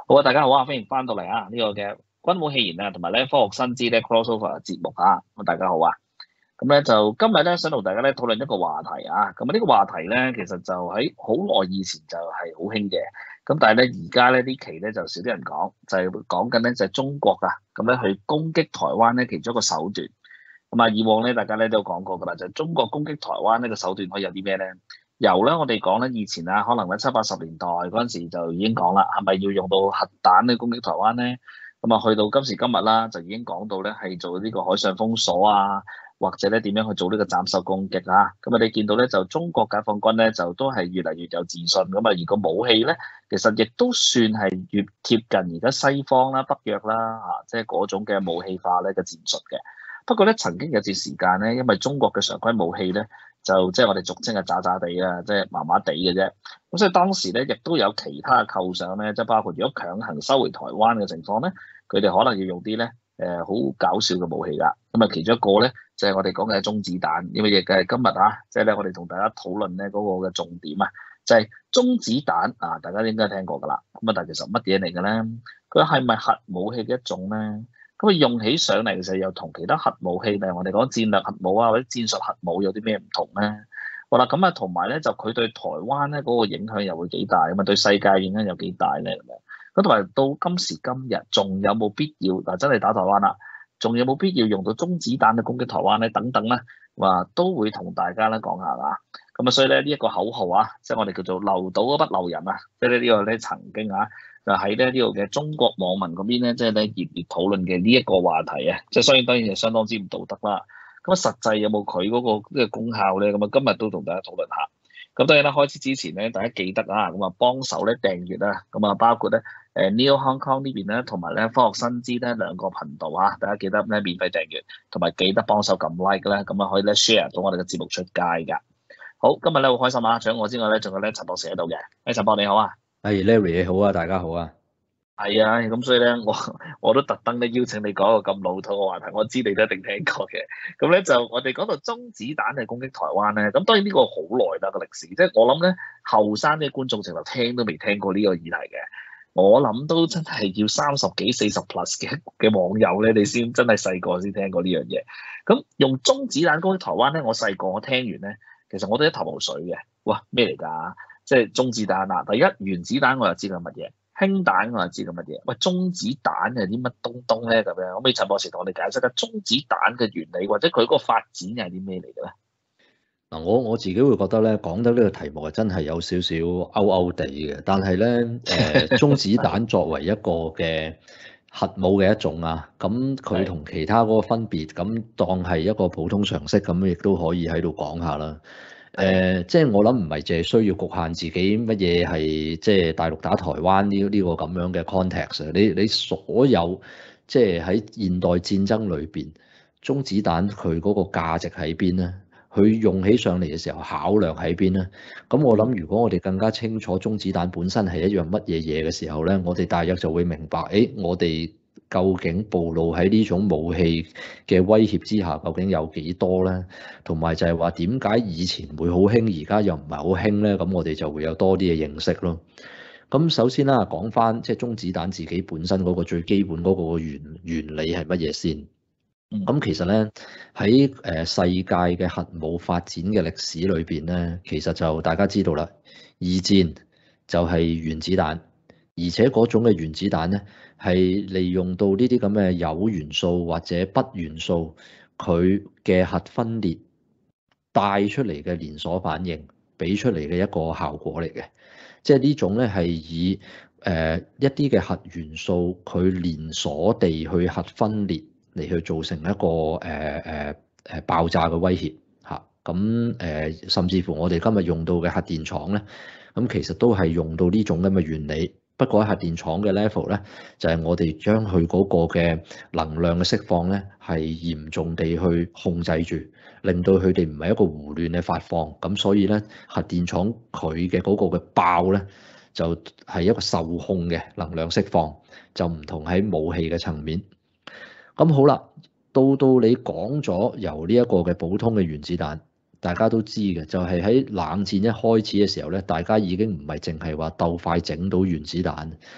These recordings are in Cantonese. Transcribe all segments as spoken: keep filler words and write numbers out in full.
好啊，大家好啊，歡迎翻到嚟啊！呢、個嘅軍武戲言啊，同埋咧科學新知咧 crossover 節目啊，咁大家好啊！咁咧就今日咧想同大家咧討論一個話題啊，咁啊呢個話題咧其實就喺好耐以前就係好興嘅，咁但係咧而家咧呢期咧就少啲人講，就係講緊咧就係中國啊，咁咧去攻擊台灣咧其中一個手段。咁啊以往咧大家咧都講過㗎啦，就係中國攻擊台灣呢個手段可以有啲咩咧？由咧我哋講咧以前啊，可能喺七八十年代嗰陣時就已經講啦，係咪要用到核彈去攻擊台灣咧？咁啊去到今時今日啦，就已經講到咧係做呢個海上封鎖啊。或者咧點樣去做呢個斬首攻擊啊？咁啊，你見到咧就中國解放軍咧就都係越嚟越有自信咁啊，而個武器咧其實亦都算係越貼近而家西方啦、北約啦嚇，即係嗰種嘅武器化咧嘅戰術嘅。不過咧，曾經有段時間咧，因為中國嘅常規武器咧就即係我哋俗稱係渣渣地啊，即係麻麻地嘅啫。咁所以當時咧亦都有其他嘅構想咧，即係包括如果強行收回台灣嘅情況咧，佢哋可能要用啲咧誒好搞笑嘅武器㗎。咁啊，其中一個咧。就係我哋講嘅中子彈，因為亦係今日啊，即係咧我哋同大家討論咧嗰個嘅重點啊，就係中子彈啊，大家應該聽過㗎啦。咁啊，但係其實乜嘢嚟嘅咧？佢係咪核武器嘅一種咧？咁啊，用起上嚟嘅時候又同其他核武器，例如我哋講戰略核武啊或者戰術核武有啲咩唔同咧？好啦，咁啊同埋咧就佢對台灣咧嗰個影響又會幾大咁啊？對世界影響有幾大咧？咁樣咁同埋到今時今日仲有冇必要嗱真係打台灣啦？仲有冇必要用到中子彈去攻擊台灣咧？等等咧，話都會同大家咧講下啊。咁啊，所以咧呢一個口號啊，即係我哋叫做留島不留人啊，即係呢個咧曾經啊，就喺咧呢度嘅中國網民嗰邊咧，即係咧熱烈討論嘅呢一個話題啊。即係雖然當然係相當之唔道德啦。咁啊，實際有冇佢嗰個呢個功效咧？咁啊，今日都同大家討論下。咁當然啦，開始之前咧，大家記得啊，咁啊幫手咧訂閱啦，咁啊包括咧。誒 Neo Hong Kong 呢邊咧，同埋咧科學新知咧兩個頻道啊，大家記得咧免費訂閱，同埋記得幫手撳 like 咧，咁啊可以咧 share 到我哋嘅節目出街㗎。好，今日咧好開心啊！除咗我之外咧，仲有咧陳博士喺度嘅。誒陳博你好啊， 係 Larry 你好啊，大家好啊。 係啊，咁所以咧我我都特登咧邀請你講一個咁老土嘅話題，我知你都一定聽過嘅。咁咧就我哋講到中子彈去攻擊台灣咧，咁當然呢個好耐啦個歷史，即係我諗咧後生啲觀眾直頭聽都未聽過呢個議題嘅。我諗都真係要三十幾、四十 plus 嘅嘅網友咧，你先真係細個先聽過呢樣嘢。咁用中子彈攻擊台灣咧，我細個我聽完咧，其實我都一頭霧水嘅。哇，咩嚟㗎？即係中子彈啊！第一原子彈我又知道乜嘢，氫彈我又知道乜嘢。喂，中子彈係啲乜東東咧？咁樣可唔可以陳博士同我哋解釋下中子彈嘅原理，或者佢嗰個發展又係啲咩嚟嘅咧？ 嗱，我我自己會覺得咧，講得呢個題目係真係有少少勾勾地嘅。但係咧，誒、呃、中子彈作為一個嘅核武嘅一種啊，咁佢同其他嗰個分別，咁當係一個普通常識咁，亦都可以喺度講下啦。誒、呃，即係我諗唔係淨係需要局限自己乜嘢係即係大陸打台灣呢呢個咁樣嘅 context。你你所有即係喺現代戰爭裏邊，中子彈佢嗰個價值喺邊咧？佢用起上嚟嘅時候考量喺邊咧？咁我諗，如果我哋更加清楚中子彈本身係一樣乜嘢嘢嘅時候咧，我哋大約就會明白，誒，我哋究竟暴露喺呢種武器嘅威脅之下，究竟有幾多咧？同埋就係話點解以前會好興，而家又唔係好興咧？咁我哋就會有多啲嘅認識咯。咁首先啦，講翻即係中子彈自己本身嗰個最基本嗰個原原理係乜嘢先？咁其實咧喺誒世界嘅核武發展嘅歷史裏邊咧，其實就大家知道啦，二戰就係原子彈，而且嗰種嘅原子彈咧係利用到呢啲咁嘅鈾元素或者鈈元素，佢嘅核分裂帶出嚟嘅連鎖反應，俾出嚟嘅一個效果嚟嘅。即係呢種咧係以誒、呃、一啲嘅核元素佢連鎖地去核分裂。嚟去造成一個誒誒誒爆炸嘅威脅嚇，咁、啊、誒、呃、甚至乎我哋今日用到嘅核電廠咧，咁其實都係用到呢種咁嘅原理。不過喺核電廠嘅 level 咧，就係、是、我哋將佢嗰個嘅能量嘅釋放咧，係嚴重地去控制住，令到佢哋唔係一個胡亂嘅發放。咁所以咧，核電廠佢嘅嗰個嘅爆咧，就係、是、一個受控嘅能量釋放，就唔同喺武器嘅層面。咁好啦，到到你講咗由呢一個嘅普通嘅原子彈，大家都知嘅，就係喺冷戰一開始嘅時候咧，大家已經唔係淨係話鬥快整到原子彈，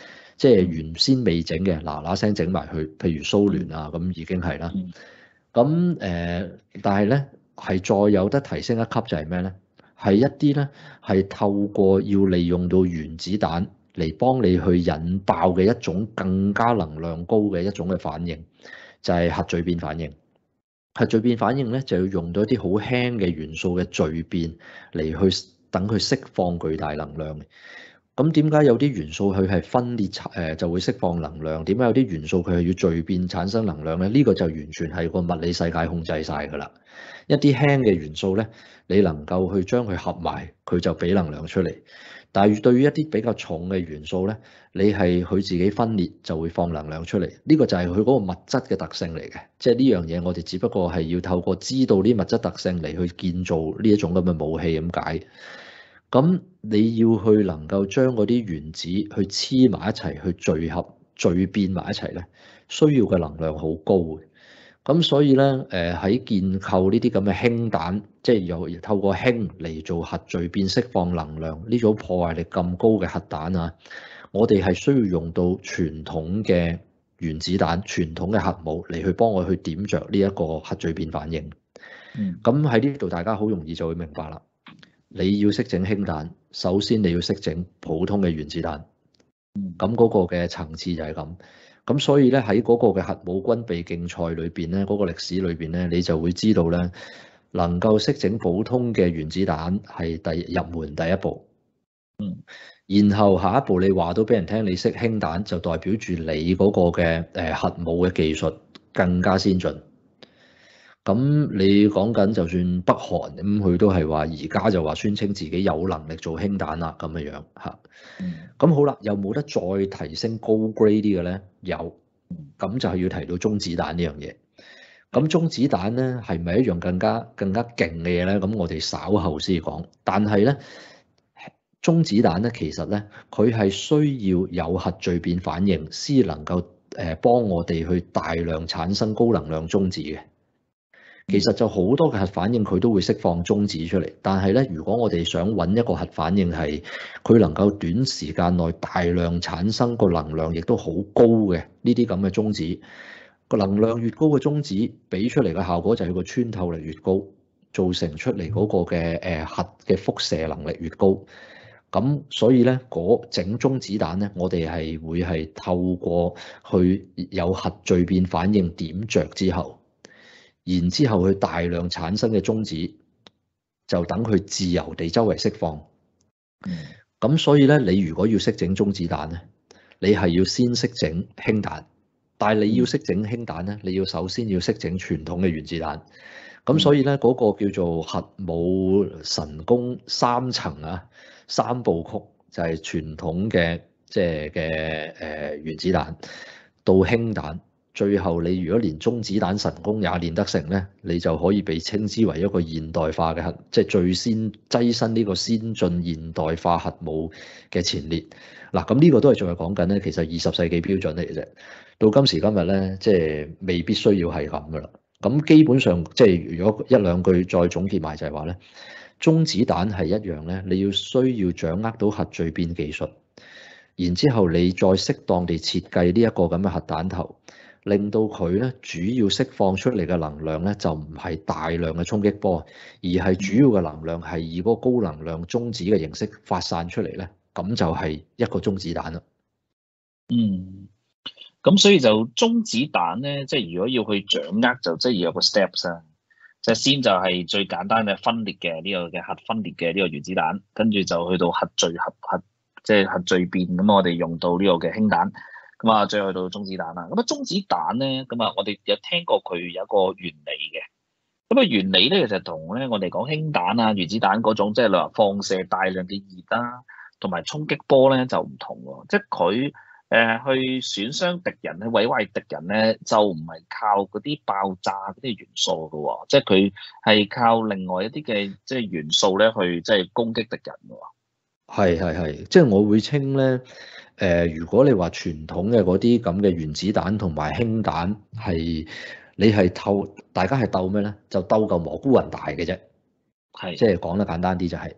即係原先未整嘅，嗱嗱聲整埋去，譬如蘇聯啊，咁已經係啦。咁誒、呃，但係咧係再有得提升一級就係咩咧？係一啲咧係透過要利用到原子彈嚟幫你去引爆嘅一種更加能量高嘅一種嘅反應，就係、是、核聚變反應。核聚變反應咧就要用到一啲好輕嘅元素嘅聚變嚟去等佢釋放巨大能量。咁點解有啲元素佢係分裂誒就會釋放能量？點解有啲元素佢係要聚變產生能量咧？呢個就完全係個物理世界控制晒㗎啦。一啲輕嘅元素咧，你能夠去將佢合埋，佢就俾能量出嚟。但係對於一啲比較重嘅元素咧，你係佢自己分裂就會放能量出嚟。呢個就係佢嗰個物質嘅特性嚟嘅。即係呢樣嘢，我哋只不過係要透過知道啲物質特性嚟去建造呢一種咁嘅武器咁解。咁你要去能夠將嗰啲原子去黐埋一齊，去聚合、聚變埋一齊咧，需要嘅能量好高嘅。咁所以咧，誒喺建構呢啲咁嘅氫彈，即係又透過氫嚟做核聚變釋放能量，呢種破壞力咁高嘅核彈啊，我哋係需要用到傳統嘅原子彈、傳統嘅核武嚟去幫我去點着呢一個核聚變反應。咁喺呢度大家好容易就會明白啦。你要識整氫彈，首先你要識整普通嘅原子彈。咁嗰個嘅層次就係咁。咁所以咧喺嗰個嘅核武軍備競賽裏邊咧，嗰個歷史裏邊咧，你就會知道咧，能夠識整普通嘅原子彈係第入門第一步。嗯。然後下一步你話到俾人聽，你識氫彈就代表住你嗰個嘅誒核武嘅技術更加先進。咁你講緊就算北韓咁，佢都係話而家就話宣稱自己有能力做氫彈啦咁嘅樣嚇。咁好啦，有冇得再提升高 grade 啲嘅咧？有，咁就係要提到中子彈呢樣嘢。咁中子彈咧係咪一樣更加更加勁嘅嘢咧？咁我哋稍後先講。但係咧，中子彈咧其實咧佢係需要有核聚變反應先能夠誒幫我哋去大量產生高能量中子嘅。其實就好多嘅核反應佢都會釋放中子出嚟，但係咧，如果我哋想揾一個核反應係佢能夠短時間內大量產生個能量，亦都好高嘅呢啲咁嘅中子，個能量越高嘅中子，俾出嚟嘅效果就係個穿透力越高，造成出嚟嗰個嘅誒核嘅輻射能力越高。咁所以咧，嗰整中子彈咧，我哋係會係透過去有核聚變反應點着之後。然之後佢大量產生嘅中子，就等佢自由地周圍釋放。咁、嗯、所以咧，你如果要識整中子彈咧，你係要先識整氫彈。但係你要識整氫彈咧，你要首先要識整傳統嘅原子彈。咁所以咧，嗰、那個叫做核武神功三層啊，三部曲就係傳統嘅即係嘅誒原子彈到氫彈。最後你如果連中子彈神功也練得成咧，你就可以被稱之為一個現代化嘅核，即係最先躋身呢個先進現代化核武嘅前列。嗱，咁呢個都係仲係講緊咧，其實二十世紀標準嚟嘅啫。到今時今日咧，即係未必需要係咁噶啦。咁基本上即係如果一兩句再總結埋就係話咧，中子彈係一樣咧，你要需要掌握到核聚變技術，然之後你再適當地設計呢一個咁嘅核彈頭。令到佢咧主要釋放出嚟嘅能量咧，就唔係大量嘅衝擊波，而係主要嘅能量係以嗰個高能量中子嘅形式發散出嚟咧，咁就係一個中子彈啦。 嗯，咁所以就中子彈咧，即係如果要去掌握，就即係要有個 steps 啊，即係先就係最簡單嘅分裂嘅呢個嘅核分裂嘅呢個原子彈，跟住就去到核聚合核，即係核聚變，咁我哋用到呢個嘅氫彈。咁啊，最後去到中子彈啦。咁啊，中子彈咧，咁啊，我哋有聽過佢有一個原理嘅。咁啊，原理咧其實同咧我哋講氫彈啊、原子彈嗰種，即係你話放射大量嘅熱啦，同埋衝擊波咧就唔同喎。即係佢誒去損傷敵人、去毀壞敵人咧，就唔係靠嗰啲爆炸嗰啲元素嘅喎。即係佢係靠另外一啲嘅即係元素咧去即係攻擊敵人嘅喎。 係係係，即係我會稱咧。誒、呃，如果你話傳統嘅嗰啲咁嘅原子彈同埋氫彈係你係鬥，大家係鬥咩咧？就鬥夠蘑菇雲大嘅啫，係即係講得簡單啲就係、是。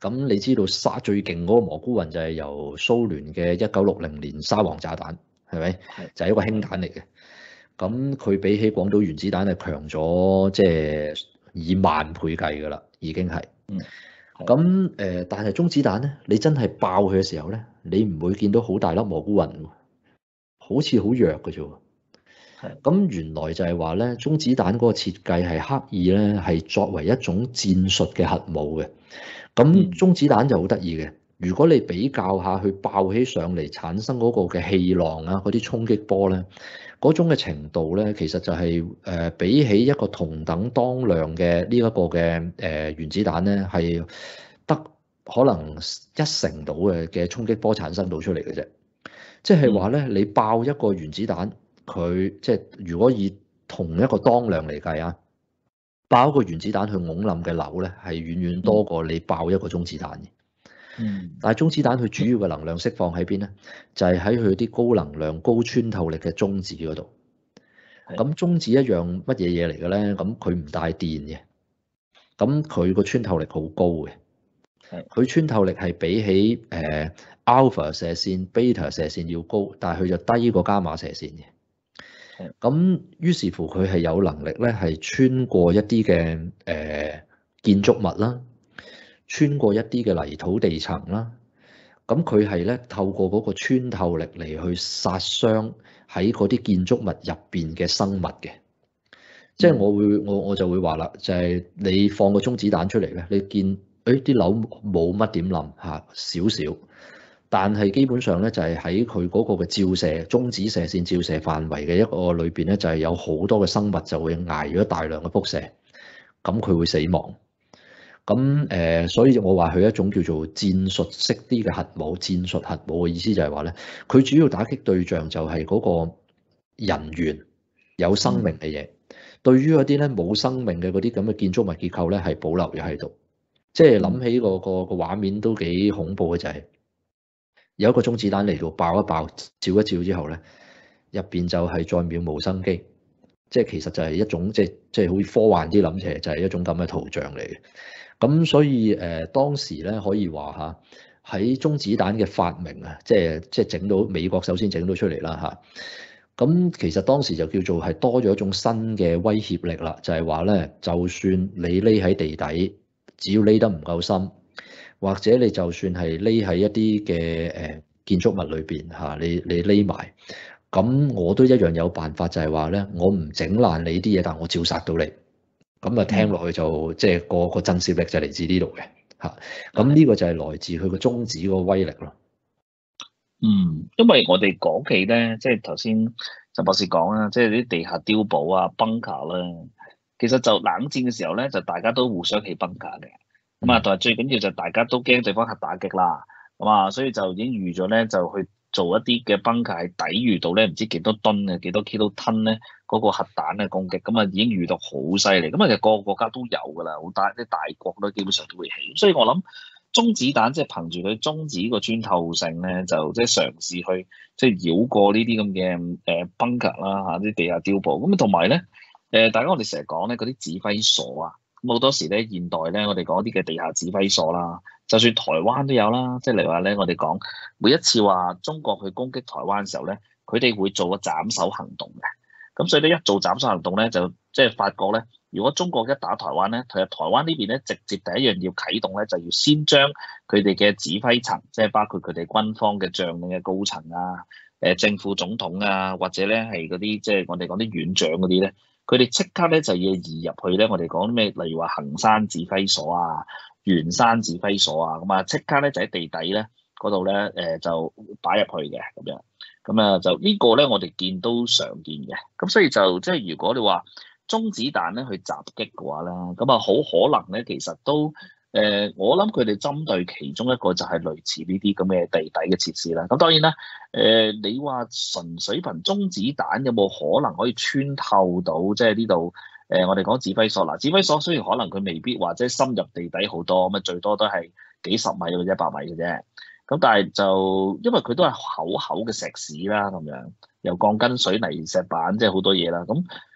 咁你知道沙最勁嗰個蘑菇雲就係由蘇聯嘅一九六零年沙皇炸彈，係咪？ 係就係一個氫彈嚟嘅。咁佢比起廣島原子彈係強咗，即係以萬倍計㗎啦，已經係。 嗯。係咁誒、呃，但係中子彈咧，你真係爆佢嘅時候咧，你唔會見到好大粒蘑菇雲喎，好似好弱嘅啫喎。 係咁原來就係話咧，中子彈嗰個設計係刻意咧，係作為一種戰術嘅核武嘅。咁中子彈就好得意嘅，如果你比較下佢爆起上嚟產生嗰個嘅氣浪啊，嗰啲衝擊波咧，嗰種嘅程度咧，其實就係、是、誒、呃、比起一個同等當量嘅呢一個嘅誒、呃、原子彈咧，係得可能一成到嘅嘅衝擊波產生到出嚟嘅啫。即係話咧，你爆一個原子彈，佢即係如果以同一個當量嚟計啊。爆一個原子彈去拱冧嘅樓咧，係遠遠多過你爆一個中子彈嘅。 嗯。 但係中子彈佢主要嘅能量釋放喺邊咧？就係喺佢啲高能量、高穿透力嘅中子嗰度。咁中子一樣乜嘢嘢嚟嘅咧？咁佢唔帶電嘅，咁佢個穿透力好高嘅。佢穿透力係比起誒、呃、alpha 射線、beta 射線要高，但係佢就低過伽馬射線嘅。咁於是乎佢係有能力咧，係穿過一啲嘅誒建築物啦，穿過一啲嘅泥土地層啦。咁佢係咧透過嗰個穿透力嚟去殺傷喺嗰啲建築物入邊嘅生物嘅。即係我會我我就會話啦，就係你放個中子彈出嚟咧，你見誒啲樓冇乜點冧嚇，少少。但係基本上咧，就係喺佢嗰個嘅照射中子射線照射範圍嘅一個裏邊咧，就係有好多嘅生物就會捱咗大量嘅輻射，咁佢會死亡。咁誒，所以我話佢一種叫做戰術式啲嘅核武，戰術核武嘅意思就係話咧，佢主要打擊對象就係嗰個人員有生命嘅嘢，對於嗰啲咧冇生命嘅嗰啲咁嘅建築物結構咧，係保留咗喺度。即係諗起個個個畫面都幾恐怖嘅就係。有一個中子彈嚟到爆一爆，照一照之後咧，入邊就係再渺無生機，即係其實就係一種即係即係好似科幻啲諗嘅，就係、是、一種咁嘅圖像嚟嘅。咁所以誒、呃、當時咧可以話嚇喺中子彈嘅發明啊，即係即係整到美國首先整到出嚟啦嚇。咁其實當時就叫做係多咗一種新嘅威脅力啦，就係話咧，就算你匿喺地底，只要匿得唔夠深。或者你就算係匿喺一啲嘅誒建築物裏邊嚇，你你匿埋，咁我都一樣有辦法，就係話咧，我唔整爛你啲嘢，但我照殺到你。咁啊聽落去就即係、嗯、個個震懾力就嚟自呢度嘅嚇。咁呢個就係來自佢個中子個威力咯。 嗯，因為我哋講起咧，即係頭先陳博士講啦，即係啲地下碉堡啊、bunker 啦，其實就冷戰嘅時候咧，就大家都互相起 bunker 嘅。咁啊，但係最緊要就大家都驚對方核打擊啦，咁啊，所以就已經預咗咧，就去做一啲嘅 bunker 係抵禦到咧，唔知幾多噸嘅幾多 kiloton 咧嗰個核彈嘅攻擊，咁啊已經預到好犀利，咁啊其實個個國家都有噶啦，好大啲大國都基本上都會起，所以我諗中子彈即係憑住佢中子個穿透性咧，就即係嘗試去即係繞過呢啲咁嘅誒 bunker 啦嚇，啲地下碉堡，咁同埋咧誒，大家我哋成日講咧嗰啲指揮所啊。咁好多時咧，現代咧，我哋講啲嘅地下指揮所啦，就算台灣都有啦。即係例如話咧，我哋講每一次話中國去攻擊台灣嘅時候咧，佢哋會做個斬首行動嘅。咁所以咧，一做斬首行動咧，就即係發覺咧，如果中國一打台灣咧，其實台灣呢邊咧，直接第一樣要啟動咧，就要先將佢哋嘅指揮層，即係包括佢哋軍方嘅將領嘅高層啊，誒政府總統啊，或者咧係嗰啲即係我哋講啲院長嗰啲咧。佢哋即刻咧就要移入去咧，我哋講咩？例如話衡山指揮所啊、圓山指揮所啊，咁啊即刻咧就喺地底咧嗰度咧誒就擺入去嘅咁樣，咁啊就呢個咧我哋見都常見嘅，咁所以就即係如果你話中子彈咧去襲擊嘅話咧，咁啊好可能咧其實都。誒、呃，我諗佢哋針對其中一個就係類似呢啲咁嘅地底嘅設施啦。咁當然啦，誒、呃，你話純粹憑中子彈有冇可能可以穿透到即係呢度？誒、呃，我哋講指揮所嗱，指揮所雖然可能佢未必話即係深入地底好多，咁啊最多都係幾十米或者一百米嘅啫。咁但係就因為佢都係厚厚嘅石屎啦，咁樣由鋼筋水泥石板即係好多嘢啦。咁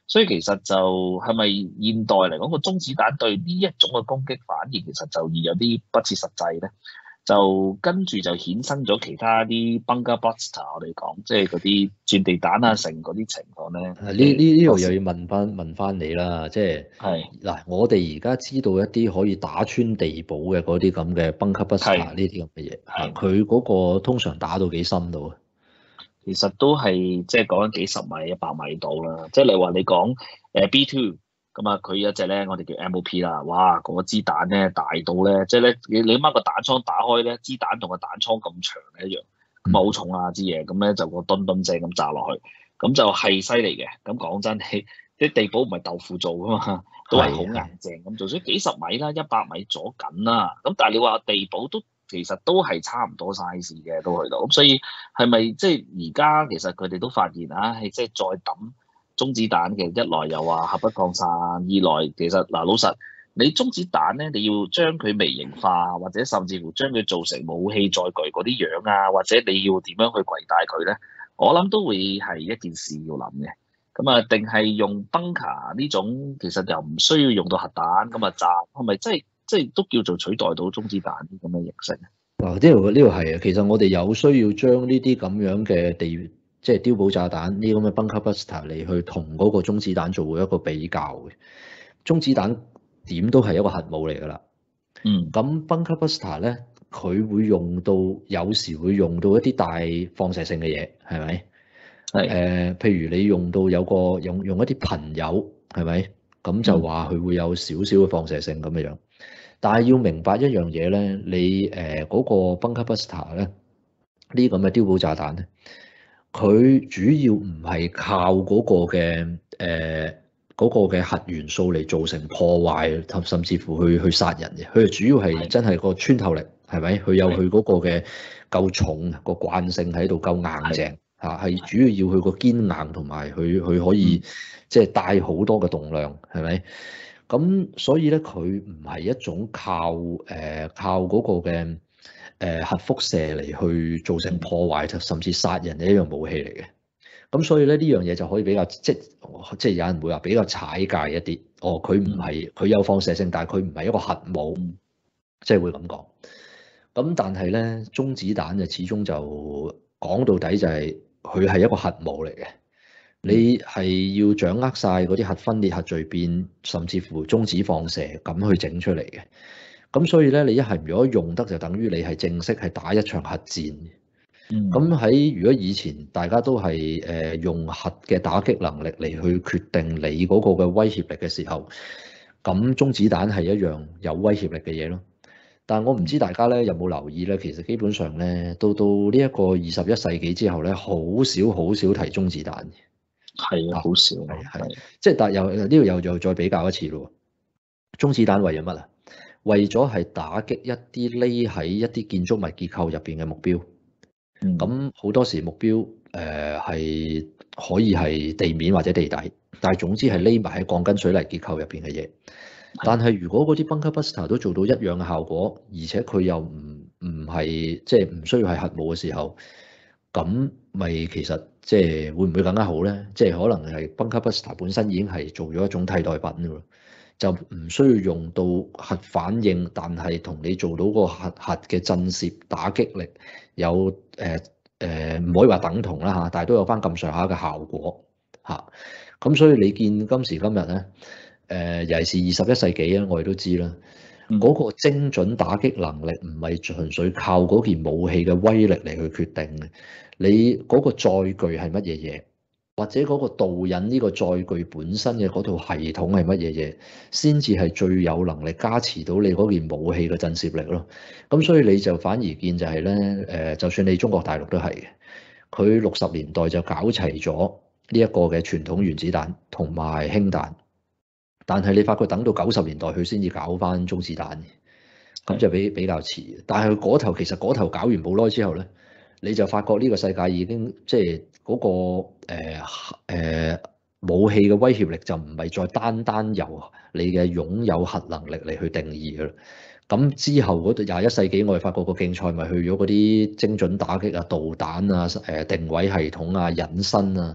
所以其實就係咪現代嚟講個中子彈對呢一種嘅攻擊反而其實就易有啲不切實際咧？就跟住就衍生咗其他啲 bunker buster，我哋講即係嗰啲轉地彈啊，成嗰啲情況咧。 啊！呢呢呢度又要問翻問翻你啦，即係係嗱，我哋而家知道一啲可以打穿地堡嘅嗰啲咁嘅 bunker buster 係呢啲咁嘅嘢，啊係， 佢嗰個通常打到幾深度啊？ 其實都係即係講緊幾十米、一百米到啦。即係你話你講誒 B two 咁啊，佢有一隻咧，我哋叫 M O P 啦。哇，嗰支彈咧大到咧，即係咧你你掹個彈倉打開咧，支彈同個彈倉咁長嘅一樣，咁啊好重啊支嘢，咁咧就個噸噸聲咁炸落去，咁就係犀利嘅。咁講真，你啲地堡唔係豆腐做噶嘛，都係好硬淨咁做，所以幾十米啦、一百米左緊啦。咁但係你話地堡都其實都係差唔多 size 嘅，都去到。咁所以係咪即係而家其實佢哋都發現啊，係即係再抌中子彈嘅，一來又話核不擴散，二來其實嗱老實，你中子彈咧，你要將佢微型化，或者甚至乎將佢做成武器載具嗰啲樣啊，或者你要點樣去攜帶佢咧？我諗都會係一件事要諗嘅。咁啊，定係用 bunker 呢種，其實又唔需要用到核彈咁啊炸，係咪即係即係都叫做取代到中子彈啲咁嘅形式咧？ 嗱，呢度呢度係啊，其實我哋有需要將呢啲咁樣嘅地，即係碉堡炸彈呢啲咁嘅 bunker buster 嚟去同嗰個中子彈做一個比較嘅。中子彈點都係一個核武嚟㗎啦。 嗯。 咁 bunker buster 咧，佢會用到有時會用到一啲大放射性嘅嘢，係咪？ 係。 誒，譬如你用到有個用用一啲貧鈾，係咪？咁就話佢會有少少嘅放射性咁樣樣。但係要明白一樣嘢咧，你誒嗰個 bunker buster 咧，呢咁嘅碉堡炸彈咧，佢主要唔係靠嗰個嘅誒嗰個嘅核元素嚟造成破壞，甚至乎去去殺人嘅。佢主要係真係個穿透力，係咪？佢有佢嗰個嘅夠重個慣性喺度，夠硬淨嚇，係主要要佢個堅硬同埋佢佢可以即係帶好多嘅動量，係咪？咁所以咧，佢唔係一種靠誒、呃、靠嗰個嘅誒、呃、核輻射嚟去造成破壞，甚至殺人嘅一樣武器嚟嘅。咁所以咧，呢樣嘢就可以比較即即係有人會話比較踩界一啲。哦，佢唔係佢有放射性，但係佢唔係一個核武，即係會咁講。咁但係咧，中子彈就始終就講到底就係佢係一個核武嚟嘅。你係要掌握晒嗰啲核分裂、核聚變，甚至乎中子放射咁去整出嚟嘅。咁所以咧，你一係如果用得就等於你係正式係打一場核戰。咁喺如果以前大家都係誒用核嘅打擊能力嚟去決定你嗰個嘅威脅力嘅時候，咁中子彈係一樣有威脅力嘅嘢咯。但係我唔知大家咧有冇留意咧，其實基本上咧到到呢一個二十一世紀之後咧，好少好少提中子彈。 係啊，好少係係，即係但又呢度又又再比較一次咯。中子彈為咗乜啊？為咗係打擊一啲匿喺一啲建築物結構入邊嘅目標。咁好多時目標誒係可以係地面或者地底，但係總之係匿埋喺鋼筋水泥結構入邊嘅嘢。但係如果嗰啲 bunker buster 都做到一樣嘅效果，而且佢又唔唔係即係唔需要係核武嘅時候，咁咪其實即係會唔會更加好咧？即係可能係 bunker buster 本身已經係做咗一種替代品㗎喎，就唔需要用到核反應，但係同你做到個核核嘅震懾打擊力有誒誒唔可以話等同啦嚇，但係都有翻咁上下嘅效果嚇。咁所以你見今時今日咧，誒尤其是二十一世紀啊，我哋都知啦，嗰個精準打擊能力唔係純粹靠嗰件武器嘅威力嚟去決定嘅，你嗰個載具係乜嘢嘢，或者嗰個導引呢個載具本身嘅嗰套系統係乜嘢嘢，先至係最有能力加持到你嗰件武器嘅震懾力咯。咁所以你就反而見就係咧，誒，就算你中國大陸都係嘅，佢六十年代就搞齊咗呢一個嘅傳統原子彈同埋氫彈。但係你發覺等到九十年代佢先至搞翻中子彈，咁就比比較遲。但係佢嗰頭其實嗰頭搞完冇耐之後咧，你就發覺呢個世界已經即係嗰個誒、呃呃、武器嘅威脅力就唔係再單單由你嘅擁有核能力嚟去定義㗎啦。咁之後嗰度廿一世紀，我哋發覺個競賽咪去咗嗰啲精準打擊啊、導彈啊、誒定位系統啊、隱身啊。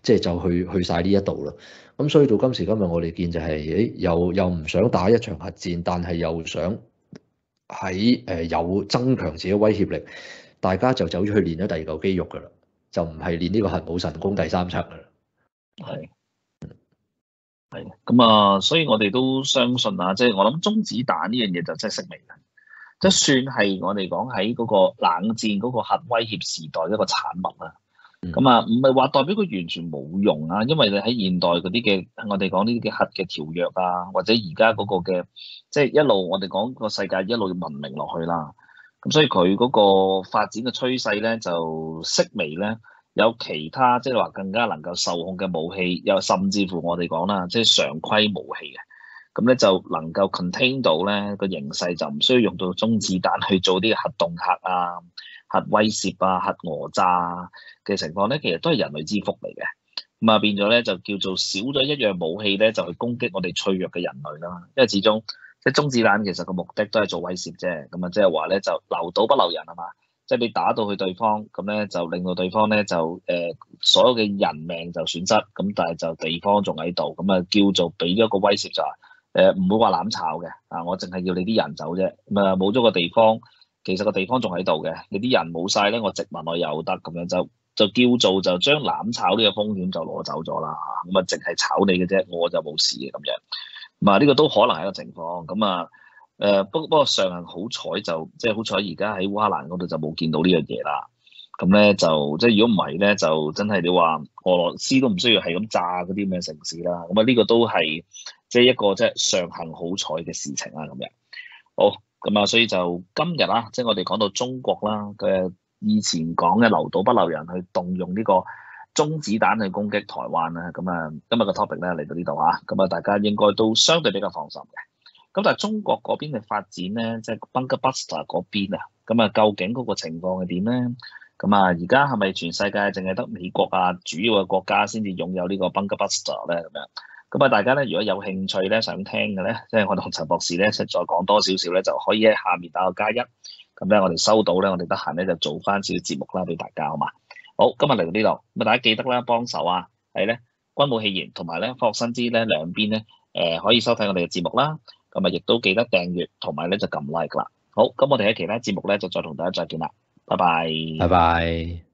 即係就去去曬呢一度啦。咁所以到今時今日，我哋見就係、誒又又唔想打一場核戰，但係又想喺誒有增強自己威脅力，大家就走咗去練咗第二嚿肌肉㗎啦，就唔係練呢個核武神功第三層㗎啦。 係係咁啊，所以我哋都相信啊，即係我諗中子彈呢樣嘢就真係式微嘅，即係算係我哋講喺嗰個冷戰嗰個核威脅時代一個產物啦。咁啊，唔係話代表佢完全冇用啊，因為你喺現代嗰啲嘅，我哋講呢啲嘅核嘅條約啊，或者而家嗰個嘅，即係一路我哋講個世界一路文明落去啦。咁所以佢嗰個發展嘅趨勢咧，就式微咧，有其他即係話更加能夠受控嘅武器，又甚至乎我哋講啦，即係常規武器嘅，咁咧就能夠 contain 到咧個形勢，就唔需要用到中子彈去做啲核恫嚇啊、核威懾啊、核訛詐啊嘅情況咧，其實都係人類之福嚟嘅。咁啊變咗咧就叫做少咗一樣武器咧，就去攻擊我哋脆弱嘅人類啦。因為始終即係中子彈其實個目的都係做威懾啫。咁啊即係話咧就留島不留人啊嘛。即係你打到去對方，咁咧就令到對方咧就誒、呃、所有嘅人命就損失，咁但係就地方仲喺度，咁啊叫做俾咗個威懾就係誒唔會話攬炒嘅啊，我淨係要你啲人走啫，咁啊冇咗個地方，其實個地方仲喺度嘅，你啲人冇晒咧，我殖民我又得，咁樣就就叫做就將攬炒呢個風險就攞走咗啦，咁啊淨係炒你嘅啫，我就冇事嘅咁樣，咁啊呢個都可能係一個情況，咁啊。誒不不過上行好彩就即係好彩而家喺烏克蘭嗰度就冇見到呢樣嘢啦。咁咧就即係如果唔係咧，就真係你話俄羅斯都唔需要係咁炸嗰啲咩城市啦。咁啊呢個都係即係一個即係上行好彩嘅事情啦。咁樣好咁啊，所以就今日啦，即係我哋講到中國啦嘅以前講嘅留島不留人去動用呢個中子彈去攻擊台灣啦。咁啊今日個 topic 咧嚟到呢度嚇，咁啊大家應該都相對比較放心嘅。咁但係中國嗰邊嘅發展咧，即係 Bunker Buster 嗰邊啊，咁啊究竟嗰個情況係點咧？咁啊而家係咪全世界淨係得美國啊主要嘅國家先至擁有呢個 Bunker Buster 咧？咁樣咁啊大家咧如果有興趣咧想聽嘅咧，即係我同陳博士咧即係再講多少少咧，就可以喺下面打個加一。咁咧我哋收到咧，我哋得閒咧就做翻少少節目啦，俾大家好嘛？好，今日嚟到呢度，咁啊大家記得啦，幫手啊，係咧軍武器研同埋咧科學新知咧兩邊咧誒可以收睇我哋嘅節目啦。咁啊，亦都記得訂閱同埋咧就撳 like 啦。好，咁我哋喺其他節目咧就再同大家再見啦。拜拜。 拜拜。